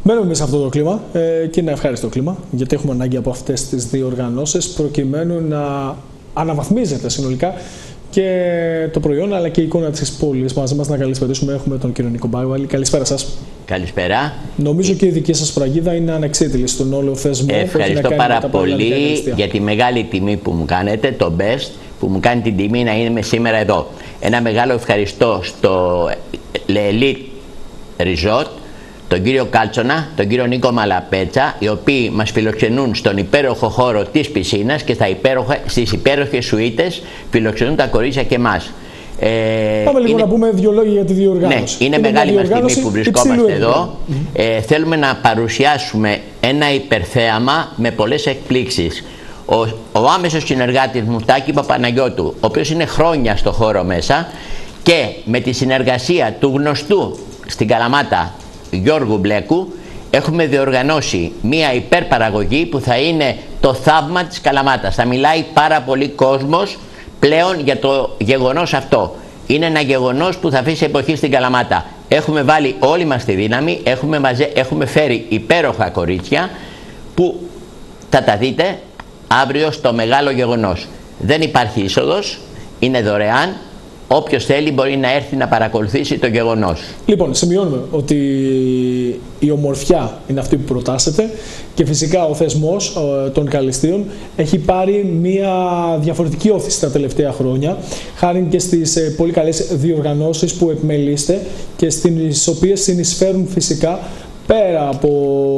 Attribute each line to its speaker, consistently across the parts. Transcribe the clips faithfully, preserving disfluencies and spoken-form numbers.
Speaker 1: Μένουμε σε αυτό το κλίμα ε, και είναι ευχάριστο κλίμα, γιατί έχουμε ανάγκη από αυτές τις διοργανώσεις προκειμένου να αναβαθμίζεται συνολικά και το προϊόν αλλά και η εικόνα της πόλης. Μαζί μας να καλησπερίσουμε έχουμε τον κύριο Νίκο Μπάγουαλη. Καλησπέρα σας.
Speaker 2: Καλησπέρα.
Speaker 1: Νομίζω και η δική σας φραγίδα είναι ανεξίτηλη στον όλο θεσμό.
Speaker 2: Ευχαριστώ πάρα πολύ για τη μεγάλη τιμή που μου κάνετε, το Best, που μου κάνει την τιμή να είμαι σήμερα εδώ. Ένα μεγάλο ευχαριστώ στο Elite Resort, τον κύριο Κάλτσονα, τον κύριο Νίκο Μαλαπέτσα, οι οποίοι μας φιλοξενούν στον υπέροχο χώρο της πισίνας και στα υπέροχα, στις υπέροχες σουίτες φιλοξενούν τα κορίτσια και εμάς.
Speaker 1: Ε, Πάμε λίγο είναι... να πούμε δύο λόγια για τη διοργάνωση.
Speaker 2: Ναι, είναι, είναι μεγάλη μας τιμή που βρισκόμαστε εδώ. Mm -hmm. ε, θέλουμε να παρουσιάσουμε ένα υπερθέαμα με πολλές εκπλήξεις. Ο, ο άμεσος συνεργάτης μου, Τάκη Παπαναγιώτου, ο οποίος είναι χρόνια στο χώρο μέσα, και με τη συνεργασία του γνωστού στην Καλαμάτα Γιώργου Μπλέκου, έχουμε διοργανώσει μία υπερπαραγωγή που θα είναι το θαύμα της Καλαμάτας. Θα μιλάει πάρα πολύ κόσμος πλέον για το γεγονός αυτό. Είναι ένα γεγονός που θα αφήσει εποχή στην Καλαμάτα. Έχουμε βάλει όλη μας τη δύναμη, έχουμε, μαζε, έχουμε φέρει υπέροχα κορίτσια που θα τα δείτε αύριο στο μεγάλο γεγονός. Δεν υπάρχει είσοδος, είναι δωρεάν. Όποιος θέλει μπορεί να έρθει να παρακολουθήσει το γεγονός. Λοιπόν, σημειώνουμε ότι η ομορφιά είναι αυτή που προτάσετε και φυσικά ο θεσμός των Καλυστείων έχει πάρει μια διαφορετική όθηση τα τελευταία χρόνια, χάρη και στις πολύ καλές διοργανώσεις που επιμελείστε και στις οποίες συνεισφέρουν φυσικά πέρα από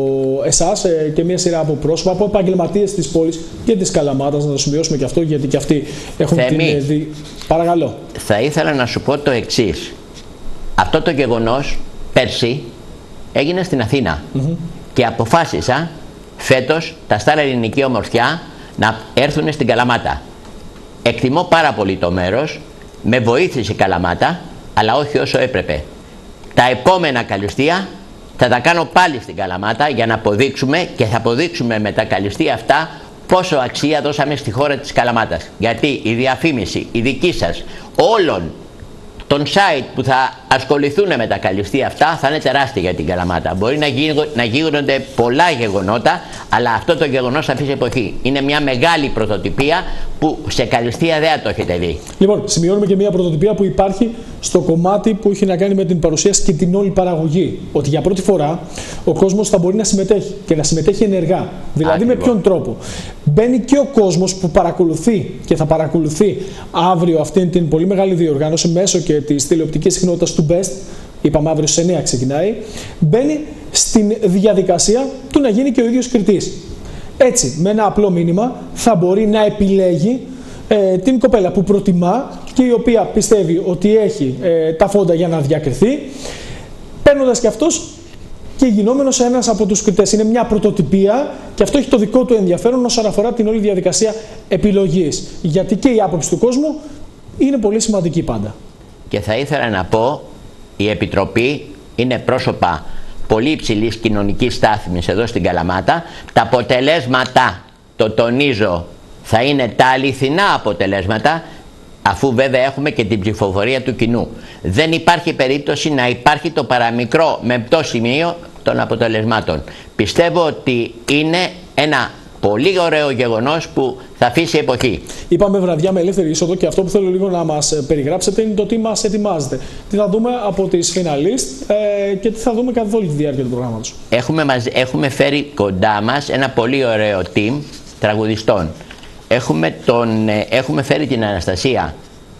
Speaker 2: εσάς και μια σειρά από πρόσωπα, από επαγγελματίες της πόλης και της Καλαμάτας, να το σημειώσουμε και αυτό, γιατί και αυτοί έχουν Θέμη,
Speaker 1: την... Δι... Παρακαλώ.
Speaker 2: Θα ήθελα να σου πω το εξής. Αυτό το γεγονός πέρσι έγινε στην Αθήνα mm-hmm. και αποφάσισα φέτος τα Στάρ Ελληνική Ομορφιά να έρθουν στην Καλαμάτα. Εκτιμώ πάρα πολύ το μέρος, με βοήθησε η Καλαμάτα, αλλά όχι όσο έπρεπε. Τα επόμενα Καλυστεία θα τα κάνω πάλι στην Καλαμάτα για να αποδείξουμε, και θα αποδείξουμε με τα Καλυστεία αυτά πόσο αξία δώσαμε στη χώρα της Καλαμάτας. Γιατί η διαφήμιση, η δική σας, όλων των site που θα ασχοληθούν με τα Καλυστεία αυτά θα είναι τεράστια για την Καλαμάτα. Μπορεί να, γίνω, να γίνονται πολλά γεγονότα, αλλά αυτό το γεγονός θα αφήσει εποχή. Είναι μια μεγάλη πρωτοτυπία που σε Καλυστεία δεν το έχετε δει.
Speaker 1: Λοιπόν, σημειώνουμε και μια πρωτοτυπία που υπάρχει στο κομμάτι που έχει να κάνει με την παρουσίαση και την όλη παραγωγή. Ότι για πρώτη φορά ο κόσμος θα μπορεί να συμμετέχει και να συμμετέχει ενεργά. Δηλαδή Άκριβο. Με ποιον τρόπο? Μπαίνει και ο κόσμος που παρακολουθεί και θα παρακολουθεί αύριο αυτήν την πολύ μεγάλη διοργάνωση μέσω και της τηλεοπτικής συχνότητας του Best, είπαμε αύριο στις εννιά ξεκινάει, μπαίνει στην διαδικασία του να γίνει και ο ίδιος κριτής. Έτσι, με ένα απλό μήνυμα θα μπορεί να επιλέγει ε, την κοπέλα που προτιμά και η οποία πιστεύει ότι έχει ε, τα φόντα για να διακριθεί, παίρνοντας και αυτός και γινόμενος ένας από τους κριτές. Είναι μια πρωτοτυπία και αυτό έχει το δικό του ενδιαφέρον όσον αφορά την όλη διαδικασία επιλογής. Γιατί και η άποψη του κόσμου είναι πολύ σημαντική πάντα.
Speaker 2: Και θα ήθελα να πω, η Επιτροπή είναι πρόσωπα πολύ υψηλής κοινωνικής στάθμης εδώ στην Καλαμάτα. Τα αποτελέσματα, το τονίζω, θα είναι τα αληθινά αποτελέσματα, αφού βέβαια έχουμε και την ψηφοφορία του κοινού. Δεν υπάρχει περίπτωση να υπάρχει το παραμικρό μεμπτό σημείο των αποτελεσμάτων. Πιστεύω ότι είναι ένα πολύ ωραίο γεγονός που θα αφήσει εποχή.
Speaker 1: Είπαμε βραδιά με ελεύθερη είσοδο και αυτό που θέλω λίγο να μας περιγράψετε είναι το τι μας ετοιμάζετε. Τι θα δούμε από τις φιναλίστ ε, και τι θα δούμε καθ' όλη τη διάρκεια του προγράμματος.
Speaker 2: Έχουμε, έχουμε φέρει κοντά μας ένα πολύ ωραίο team τραγουδιστών. Έχουμε, τον, έχουμε φέρει την Αναστασία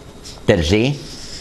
Speaker 2: Τερζή.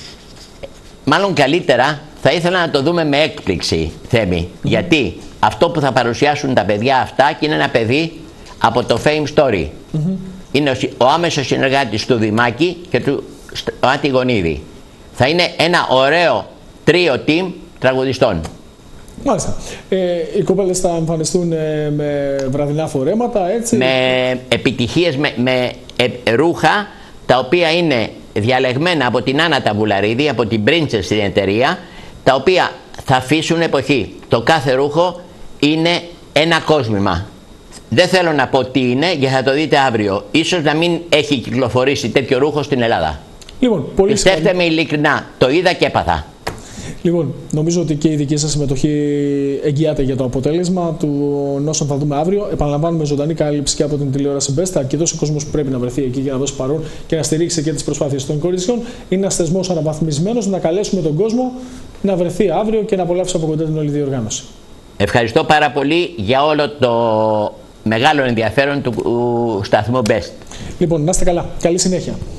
Speaker 2: Μάλλον καλύτερα θα ήθελα να το δούμε με έκπληξη, Θέμη. Mm-hmm. Γιατί αυτό που θα παρουσιάσουν τα παιδιά αυτά, και είναι ένα παιδί από το Fame Story. Mm-hmm. Είναι ο, ο άμεσος συνεργάτης του Δημάκη και του Αντιγονίδη. Θα είναι ένα ωραίο τρίο team τραγουδιστών.
Speaker 1: Μάλιστα. Ε, οι κοπέλες θα εμφανιστούν ε, με βραδινά φορέματα, έτσι.
Speaker 2: Με επιτυχίες, με, με ε, ρούχα τα οποία είναι διαλεγμένα από την Άννα Ταβουλαρίδη, από την Princess στην εταιρεία, τα οποία θα αφήσουν εποχή. Το κάθε ρούχο είναι ένα κόσμημα. Δεν θέλω να πω τι είναι, γιατί θα το δείτε αύριο. Ίσως να μην έχει κυκλοφορήσει τέτοιο ρούχο στην Ελλάδα.
Speaker 1: Λοιπόν, πολύ
Speaker 2: Πιστέψτε με ειλικρινά, το είδα και έπαθα.
Speaker 1: Λοιπόν, νομίζω ότι και η δική σας συμμετοχή εγγυάται για το αποτέλεσμα του όσων θα δούμε αύριο. Επαναλαμβάνουμε ζωντανή κάλυψη και από την τηλεόραση Best. Αρκετός ο κόσμος που πρέπει να βρεθεί εκεί για να δώσει παρόν και να στηρίξει και τις προσπάθειες των κοριτσιών. Είναι ένας θεσμός αναβαθμισμένος. Να καλέσουμε τον κόσμο να βρεθεί αύριο και να απολαύσει από κοντά την όλη διοργάνωση.
Speaker 2: Ευχαριστώ πάρα πολύ για όλο το μεγάλο ενδιαφέρον του σταθμού Best.
Speaker 1: Λοιπόν, να είστε καλά. Καλή συνέχεια.